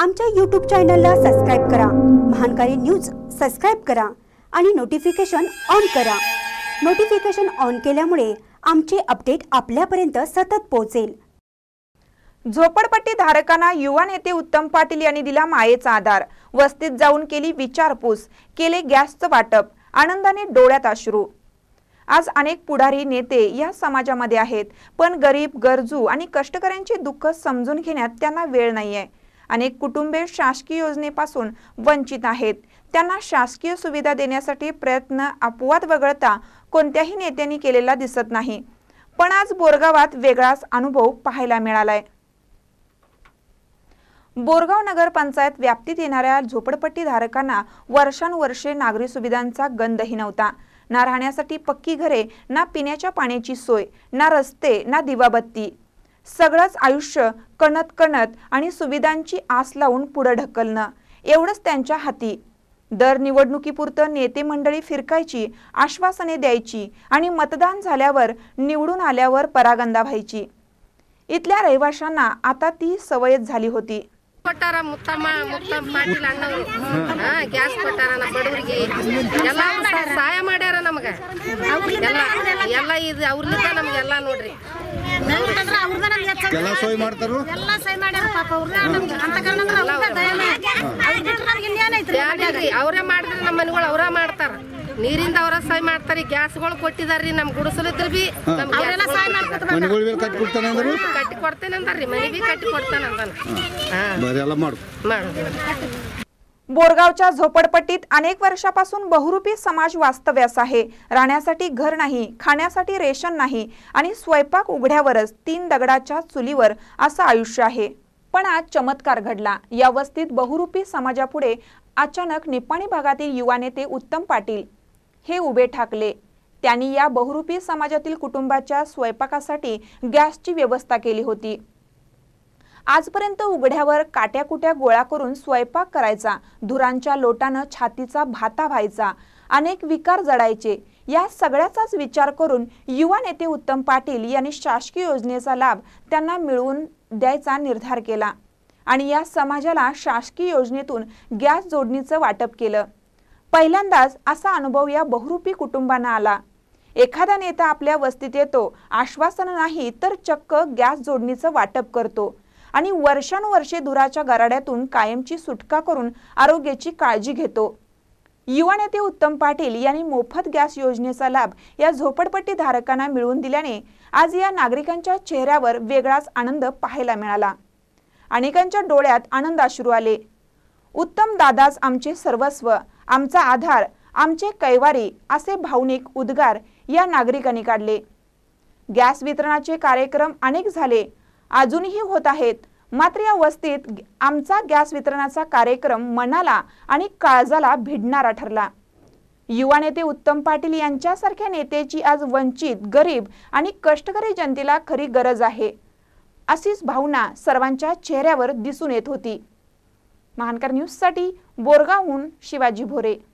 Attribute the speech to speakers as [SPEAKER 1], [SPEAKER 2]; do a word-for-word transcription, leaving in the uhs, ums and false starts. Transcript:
[SPEAKER 1] आमच्या यूट्यूब चॅनलला सबस्क्राइब करा, महानकारी न्यूज सबस्क्राइब करा आणि नोटिफिकेशन ऑन करा। नोटिफिकेशन ऑन केल्यामुळे आमचे अपडेट आपल्यापर्यंत सतत पोहोचेल।
[SPEAKER 2] झोपडपट्टी धारकांना युवा नेते उत्तम पाटील यांनी दिला मायेचा आधार। वस्तीत जाऊन केली विचारपूस, केले गॅसचं वाटप, आनंदाने डोळ्यात अश्रू। आज अनेक पुढारी नेते या समाजामध्ये आहेत, पण गरीब, गरजू आणि कष्टकऱ्यांचे दुःख समजून घेण्यात त्यांना वेळ नाहीये। अनेक कुटुंबे शासकीय योजनेपासून वंचित आहेत। त्यांना शासकीय सुविधा देण्यासाठी प्रयत्न अपवाद वगळता कोणत्याही नेत्यांनी केलेला दिसत नाही। पण आज बोरगावात वेगळाच अनुभव पाहायला मिळालाय। बोरगाव नगर पंचायत व्याप्तीत येणाऱ्या झोपडपट्टी धारकांना वर्षानुवर्षे नागरी सुविधांचा गंधही नव्हता। ना राहण्यासाठी पक्की घरे, ना पिण्याच्या पाण्याची सोय, ना रस्ते, ना दिवाबत्ती। सगळंच आयुष्य कणत कणत आणि सुविधांची आस लावून पुढे ढकलणं एवढंच त्यांच्या हाती। दर निवडणुकीपुरतं नेते मंडळी फिरकायची, आश्वासने द्यायची आणि मतदान झाल्यावर निवडून आल्यावर परागंदा व्हायची। इथल्या रहिवाशांना आता ती सवयच झाली होती।
[SPEAKER 3] ಕೊಟ್ಟಾರ ಮುತ್ತಮ್ಮ ಮುತ್ತಮ್ಮ ಪಾಟೀಲ್ ಅಣ್ಣವರು ಹಾ ಗ್ಯಾಸ್ ಕೊಟ್ಟಾರ ಬಡವರಿಗೆ ಎಲ್ಲ ಸಹಾಯ ಮಾಡ್ಯಾರ ನಮಗೆ ಎಲ್ಲ ಎಲ್ಲ ಇದು ಅವ್ರಲಿಂದ ನಮಗೆಲ್ಲ ನೋಡ್ರಿ
[SPEAKER 4] ಎಲ್ಲ ಸಹಾಯ ಮಾಡ್ತಾರು
[SPEAKER 3] ಎಲ್ಲ ಸಹಾಯ ಮಾಡ್ಯಾರ ಪಾಪ ಅವ್ರನ್ನ ನಮಗೆ ಅಂತ ಕಾರಣಂದ್ರೆ ಅವ್ರ ದಯನೇ ಅವ್ರು ಬಿಟ್ಟು ನಮಗೆ ಇನ್ನೇನೈತ್ರಿ ಅವರೇ ಮಾಡಿದ್ರೆ ನಮ್ಮ ಮನೆಗಳು ಅವರ ಮಾಡ್ತಾರ ನೀರಿಂದ ಅವರ ಸಹಾಯ ಮಾಡ್ತಾರೆ ಗ್ಯಾಸ್ಗಳು ಕೊಟ್ಟಿದಾರ್ರಿ ನಮ್ಮ ಗುಡಿಸಲಿದ್ರು ಬಿ ಅವರೆಲ್ಲ ಸಹಾಯ ಮಾಡ್ತಾರೆ
[SPEAKER 4] ಮನೆಗಳು ಬಿ ಕಟ್ಟಿ ಕೊಡ್ತಾನೆ ಅಂದ್ರು
[SPEAKER 3] ಕಟ್ಟಿ ಕೊಡ್ತೇನೆ ಅಂತಾರ್ರಿ ಮನೆ ಬಿ ಕಟ್ಟಿ ಕೊಡ್ತಾನೆ ಅಂತಾನ ಹಾ
[SPEAKER 4] ಬರೆಲ್ಲ ಮಾಡು
[SPEAKER 3] ಮಾಡು
[SPEAKER 2] बोरगावच्या झोपडपट्टीत अनेक वर्षापासून बहुरूपी समाज वास्तव्यास आहे। राहण्यासाठी घर नाही, खाण्यासाठी रेशन नाही आणि स्वयंपाक उघड्यावरच तीन दगडाच्या चुलीवर असं आयुष्य आहे। पण आज चमत्कार घडला। या वस्तीत बहुरूपी समाजापुढे अचानक निपाणी भागातील युवा नेते उत्तम पाटील हे उभे ठाकले। त्यांनी या बहुरूपी समाजातील कुटुंबाच्या स्वयंपाकासाठी गॅसची व्यवस्था केली होती। आजपर्यंत उघड्यावर काट्याकुट्या गोळा करून स्वयंपाक करायचा, धुरांच्या लोटानं छातीचा भाता व्हायचा, अनेक विकार जडायचे। या सगळ्याचाच विचार करून युवा नेते उत्तम पाटील यांनी शासकीय योजनेचा लाभ त्यांना मिळवून द्यायचा निर्धार केला आणि या समाजाला शासकीय योजनेतून गॅस जोडणीचं वाटप केलं। पहिल्यांदाच असा अनुभव या बहुरूपी कुटुंबांना आला। एखादा नेता आपल्या वस्तीत येतो, आश्वासन नाही तर चक्क गॅस जोडणीचं वाटप करतो आणि वर्षानुवर्षे धुराच्या गराड्यातून कायमची सुटका करून आरोग्याची काळजी घेतो। युवा नेते उत्तम पाटील यांनी मोफत गॅस योजनेचा लाभ या झोपडपट्टी धारकांना मिळवून दिल्याने आज या नागरिकांच्या चेहऱ्यावर वेगळाच आनंद पाहायला मिळाला। अनेकांच्या डोळ्यात आनंदाश्रू आले। उत्तम दादाच आमचे सर्वस्व, आमचा आधार, आमचे कैवारी असे भावनिक उद्गार या नागरिकांनी काढले। गॅस वितरणाचे कार्यक्रम अनेक झाले, अजूनही होत आहेत, मात्र या वस्तीत आमचा गॅस वितरणाचा कार्यक्रम मनाला आणि काळजाला भिडणारा ठरला। युवा नेते उत्तम पाटील यांच्यासारख्या नेत्याची आज वंचित, गरीब आणि कष्टकरी जनतेला खरी गरज आहे, अशीच भावना सर्वांच्या चेहऱ्यावर दिसून येत होती। महानकर न्यूज साठी बोरगावहून शिवाजी भोरे।